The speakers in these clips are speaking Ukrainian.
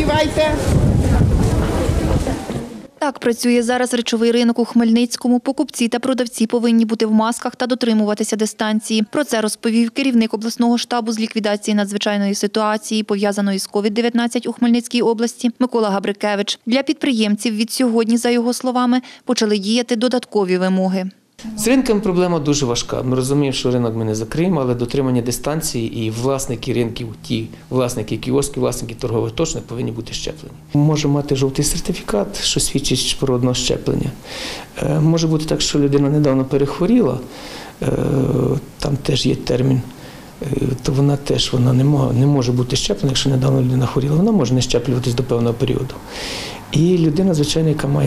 Одівайте. Так працює зараз речовий ринок у Хмельницькому. Покупці та продавці повинні бути в масках та дотримуватися дистанції. Про це розповів керівник обласного штабу з ліквідації надзвичайної ситуації, пов'язаної з COVID-19 у Хмельницькій області, Микола Габрикевич. Для підприємців від сьогодні, за його словами, почали діяти додаткові вимоги. З ринком проблема дуже важка. Ми розуміємо, що ринок ми не закриємо, але дотримання дистанції і власники ринків, ті власники кіосків, власники торгових точок повинні бути щеплені. Може мати жовтий сертифікат, що свідчить про одне щеплення. Може бути так, що людина недавно перехворіла, там теж є термін, то вона не може бути щеплена, якщо недавно людина хворіла, вона може не щеплюватись до певного періоду. І людина, звичайно, яка має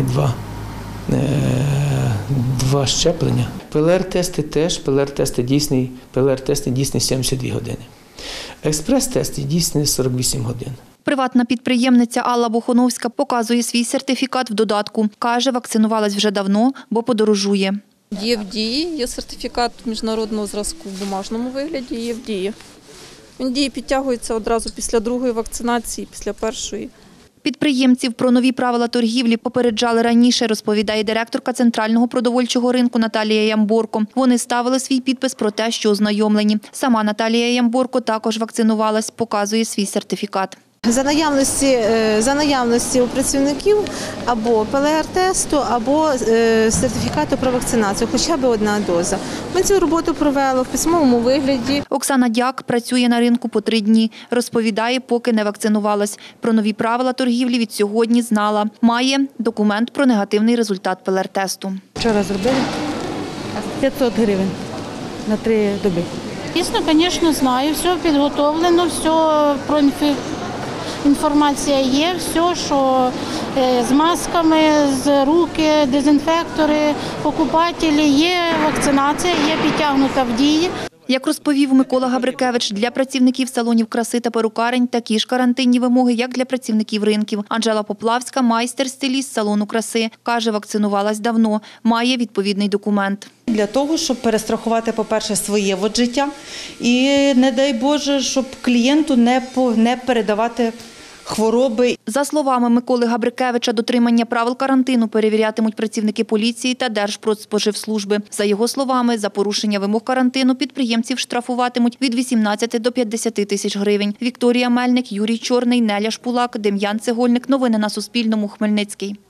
два щеплення. ПЛР-тести теж, ПЛР-тести дійсні 72 години. Експрес-тести дійсні 48 годин. Приватна підприємниця Алла Бохоновська показує свій сертифікат в додатку. Каже, вакцинувалась вже давно, бо подорожує. Є в дії, є сертифікат міжнародного зразку в бумажному вигляді, є в дії. Він дії підтягується одразу після другої вакцинації, після першої. Підприємців про нові правила торгівлі попереджали раніше, розповідає директорка Центрального продовольчого ринку Наталія Ямборко. Вони ставили свій підпис про те, що ознайомлені. Сама Наталія Ямборко також вакцинувалась, показує свій сертифікат. За наявності у працівників або ПЛР-тесту, або сертифікату про вакцинацію, хоча б одна доза. Ми цю роботу провели в письмовому вигляді. Оксана Дяк працює на ринку по 3 дні. Розповідає, поки не вакцинувалась. Про нові правила торгівлі від сьогодні знала. Має документ про негативний результат ПЛР-тесту. Вчора зробили 500 гривень на 3 доби. Дійсно, звісно, знаю, все підготовлено, все про інформація є, все, що з масками, з руки, дезінфектори, покупателі, є вакцинація, є підтягнута в дії. Як розповів Микола Габрикевич, для працівників салонів краси та перукарень такі ж карантинні вимоги, як для працівників ринків. Анжела Поплавська, майстер-стиліст салону краси. Каже, вакцинувалась давно, має відповідний документ. Для того, щоб перестрахувати, по-перше, своє життя і, не дай Боже, щоб клієнту не передавати хвороби. За словами Миколи Габрикевича, дотримання правил карантину перевірятимуть працівники поліції та Держпродспоживслужби. За його словами, за порушення вимог карантину підприємців штрафуватимуть від 18 до 50 тисяч гривень. Вікторія Мельник, Юрій Чорний, Неля Шпулак, Дем'ян Цегольник. Новини на Суспільному. Хмельницький.